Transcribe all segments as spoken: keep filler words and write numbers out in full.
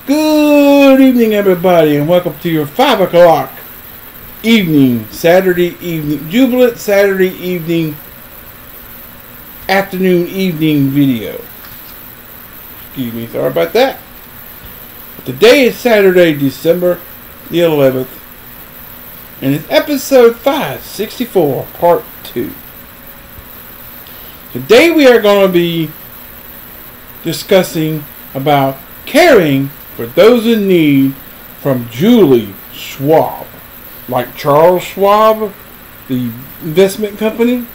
Good evening, everybody, and welcome to your five o'clock evening, Saturday evening, Jubilant Saturday evening, afternoon evening video. Excuse me, sorry about that. But today is Saturday, December the eleventh, and it's episode five sixty-four, part two. Today we are going to be discussing about caring for those in need from Julie Schwab. Like Charles Schwab, the investment company.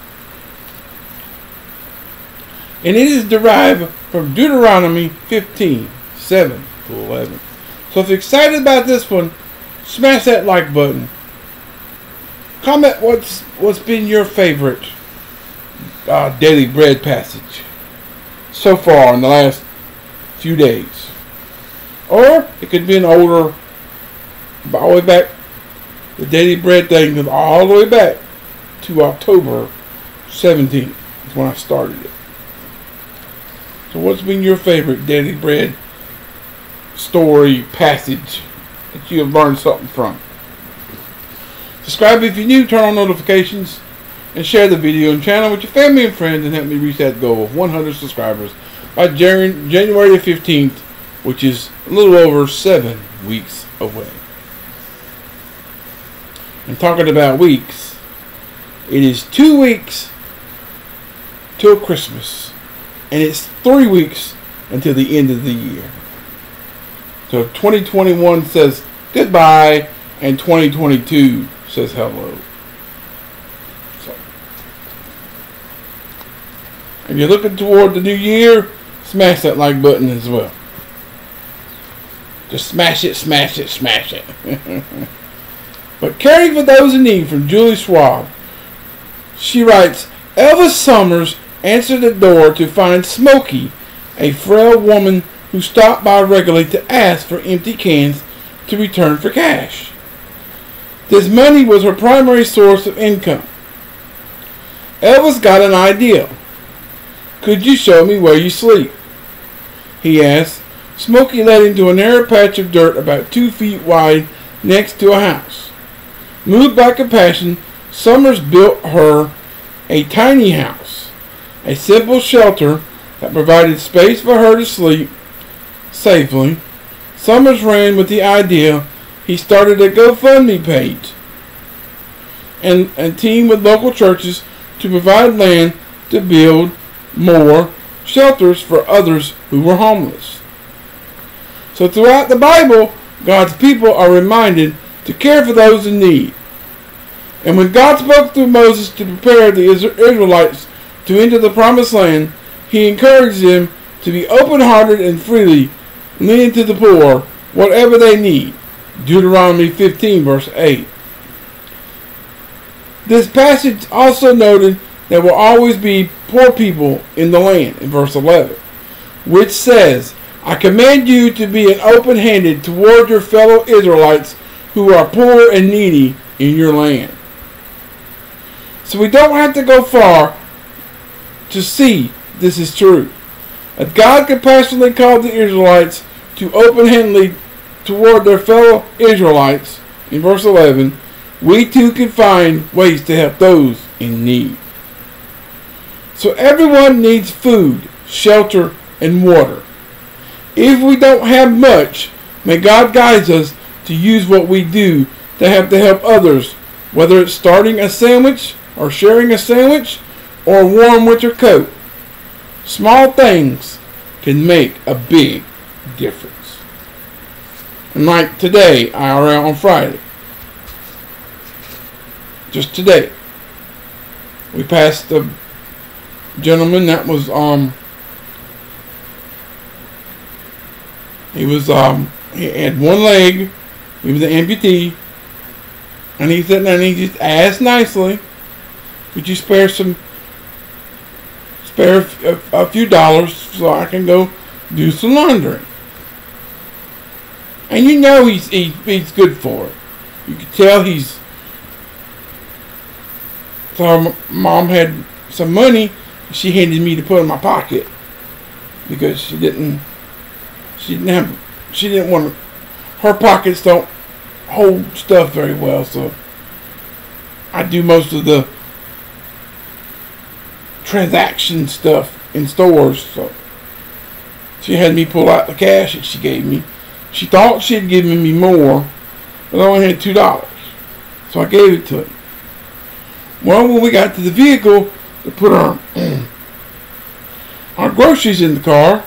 And it is derived from Deuteronomy fifteen, seven to eleven. So if you're excited about this one, smash that like button. Comment what's what's been your favorite uh, Daily Bread passage so far in the last few days. Or it could be an older, all the way back, the Daily Bread thing goes all the way back to October seventeenth. That's when I started it. So what's been your favorite Daily Bread story passage that you have learned something from? Subscribe if you're new, turn on notifications, and share the video and channel with your family and friends, and help me reach that goal of one hundred subscribers by January the fifteenth, which is a little over seven weeks away. And talking about weeks, it is two weeks till Christmas, and it's three weeks until the end of the year. So twenty twenty-one says goodbye, and twenty twenty-two says hello. So, if you're looking toward the new year, smash that like button as well. Just smash it, smash it, smash it. But caring for those in need from Julie Schwab. She writes, Elvis Summers answered the door to find Smokey, a frail woman who stopped by regularly to ask for empty cans to return for cash. This money was her primary source of income. Elvis got an idea. Could you show me where you sleep? He asked. Smokey led him to a narrow patch of dirt about two feet wide next to a house. Moved by compassion, Summers built her a tiny house, a simple shelter that provided space for her to sleep safely. Summers ran with the idea. He started a GoFundMe page and, and teamed with local churches to provide land to build more shelters for others who were homeless. So throughout the Bible, God's people are reminded to care for those in need. And when God spoke through Moses to prepare the Israelites to enter the promised land, he encouraged them to be open-hearted and freely lend to the poor whatever they need. Deuteronomy fifteen, verse eight. This passage also noted there will always be poor people in the land, in verse eleven, which says, I command you to be an open-handed toward your fellow Israelites who are poor and needy in your land. So we don't have to go far to see this is true. As God compassionately called the Israelites to open-handedly toward their fellow Israelites, in verse eleven, we too can find ways to help those in need. So everyone needs food, shelter, and water. If we don't have much, may God guide us to use what we do to have to help others, whether it's starting a sandwich or sharing a sandwich or a warm winter coat. Small things can make a big difference. And like today, I R L on Friday, just today, we passed a gentleman that was um he was um he had one leg, he was an amputee, and he said, and he just asked nicely, would you spare some spare a, a few dollars so I can go do some laundry? And you know he's he, he's good for it. You can tell he's. So her mom had some money she handed me to put in my pocket because she didn't she didn't have she didn't want to, her pockets don't hold stuff very well, so I do most of the transaction stuff in stores. So she had me pull out the cash that she gave me. She thought she had given me more, but I only had two dollars, so I gave it to her. Well, when we got to the vehicle to put our our groceries in the car,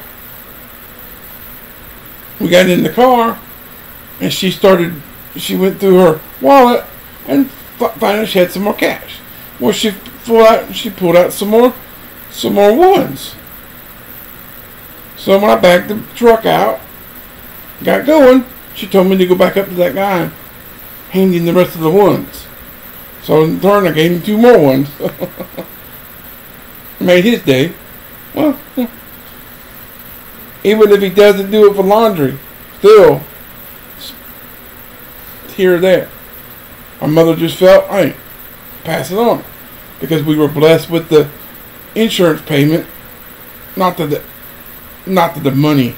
we got in the car, and she started. She went through her wallet and finally she had some more cash. Well, she pulled out. She pulled out some more, some more ones. So when I backed the truck out, got going, she told me to go back up to that guy, hand him the rest of the ones. So in turn, I gave him two more ones. Made his day. Well, even if he doesn't do it for laundry, still, here or there. My mother just felt, hey, pass it on. Because we were blessed with the insurance payment. Not that the, not that the money,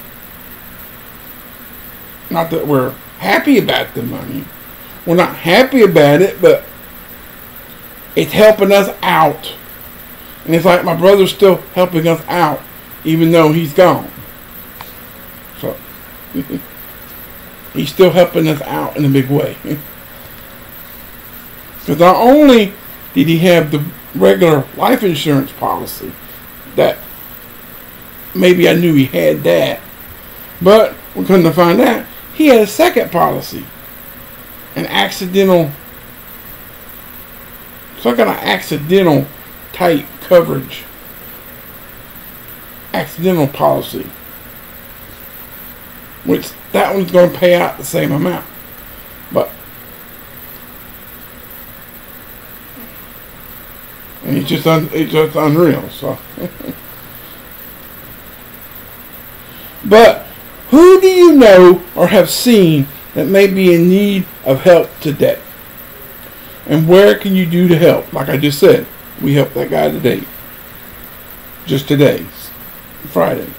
not that we're happy about the money. We're not happy about it, but it's helping us out. And it's like my brother's still helping us out, even though he's gone. So, he's still helping us out in a big way. Because not only did he have the regular life insurance policy, that maybe I knew he had that, but we're going to find out he had a second policy, an accidental, some kind of accidental type coverage, accidental policy, which that one's going to pay out the same amount, but and it's just un, it's just unreal. So, but who do you know or have seen that may be in need of help today? And where can you do to help? Like I just said, we helped that guy today. Just today, Friday.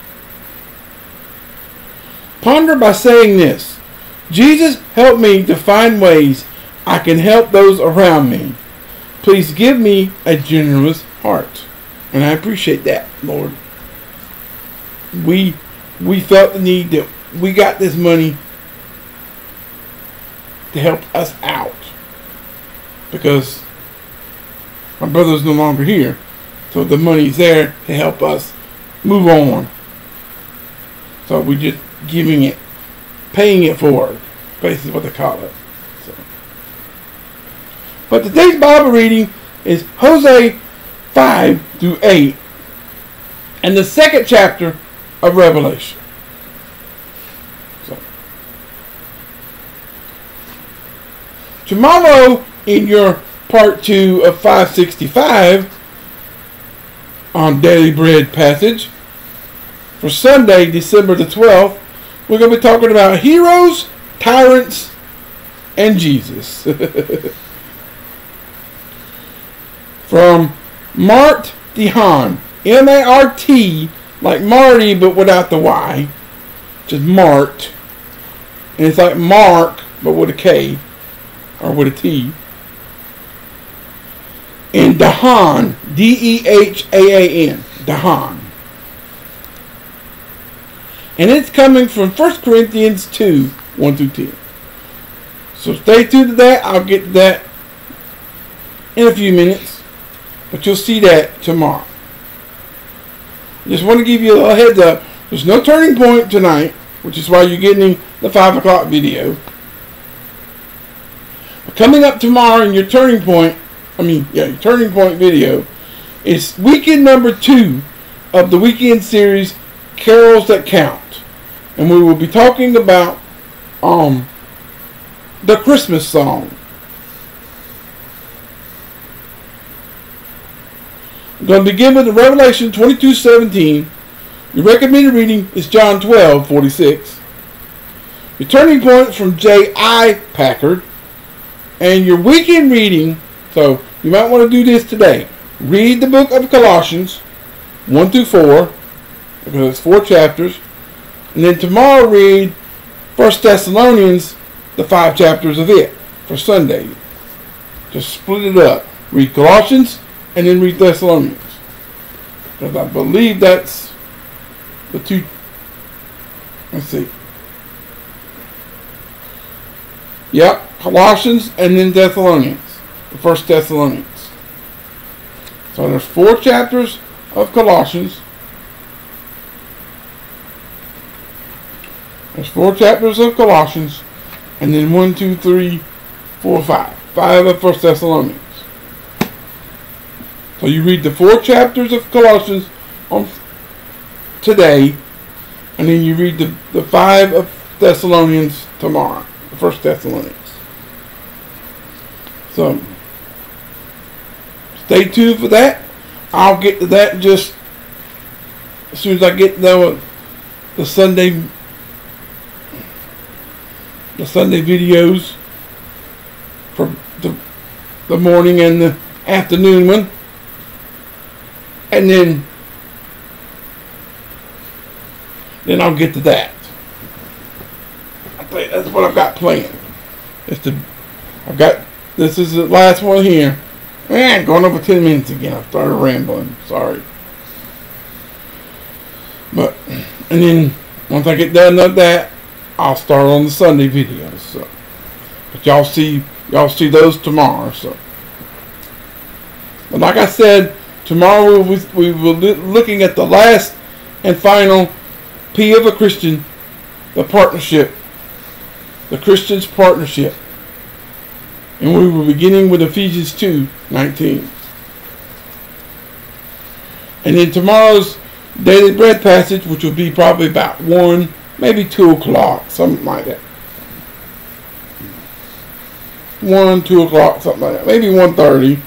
Ponder by saying this: Jesus, help me to find ways I can help those around me. Please give me a generous heart. And I appreciate that, Lord. We we felt the need that we got this money to help us out. Because my brother's no longer here. So the money's there to help us move on. So we're just giving it, paying it forward. Basically what they call it. So. But today's Bible reading is Hosea five through eight. And the second chapter of Revelation. So. Tomorrow in your part two of five sixty-five on Daily Bread passage for Sunday, December the twelfth, we're going to be talking about heroes, tyrants, and Jesus. From Mart Dehan, M A R T, like Marty but without the Y, just Mart, and it's like Mark but with a K or with a T. In Dehan, D E H A A N, Dehan. And it's coming from First Corinthians two, one through ten. So stay tuned to that. I'll get to that in a few minutes. But you'll see that tomorrow. Just want to give you a little heads up. There's no turning point tonight, which is why you're getting the five o'clock video. But coming up tomorrow in your turning point, I mean, yeah, your turning point video, is weekend number two of the weekend series, Carols That Count. And we will be talking about um, the Christmas song. I'm going to begin with the Revelation twenty-two seventeen. Your recommended reading is John twelve forty-six. Your turning points from J I Packard. And your weekend reading, so you might want to do this today. Read the book of Colossians one through four, because it's four chapters. And then tomorrow read First Thessalonians, the five chapters of it for Sunday. Just split it up. Read Colossians and then read Thessalonians. Because I believe that's the two. Let's see. Yep, Colossians and then Thessalonians. The First Thessalonians. So there's four chapters of Colossians. There's four chapters of Colossians, and then one, two, three, four, five. Five of First Thessalonians. So you read the four chapters of Colossians on today, and then you read the, the five of Thessalonians tomorrow. The First Thessalonians. So stay tuned for that. I'll get to that just as soon as I get done with the Sunday the Sunday videos for the, the morning and the afternoon one. And then then I'll get to that. I think that's what I've got planned. It's the I've got this is the last one here. Man, going over ten minutes again. I started rambling. Sorry. But and then once I get done with that, I'll start on the Sunday videos. So, but y'all see, y'all see those tomorrow. So, but like I said, tomorrow we we will be looking at the last and final P of a Christian, the partnership, the Christian's partnership, and we will be beginning with Ephesians two nineteen. And then tomorrow's Daily Bread passage, which will be probably about one. Maybe two o'clock, something like that. One, two o'clock, something like that. Maybe one thirty.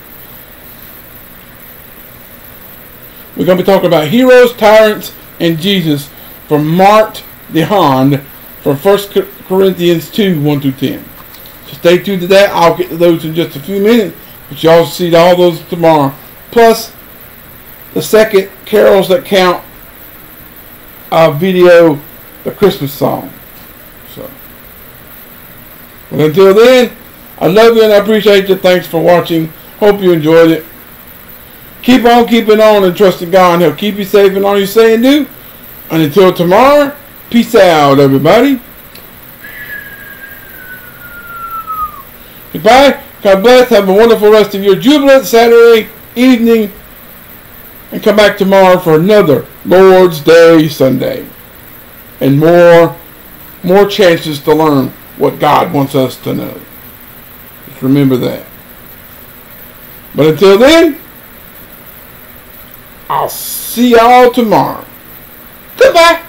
We're going to be talking about heroes, tyrants, and Jesus from Mart Dehand from First Corinthians two, one through ten. So stay tuned to that. I'll get to those in just a few minutes, but y'all see all those tomorrow. Plus, the second Carols That Count uh, video, the Christmas song. So, but until then, I love you and I appreciate you. Thanks for watching. Hope you enjoyed it. Keep on keeping on and trusting God. He'll keep you safe in all you say and do. And until tomorrow, peace out, everybody. Goodbye. God bless. Have a wonderful rest of your Jubilant Saturday evening. And come back tomorrow for another Lord's Day Sunday. And more, more chances to learn what God wants us to know. Just remember that. But until then, I'll see y'all tomorrow. Goodbye.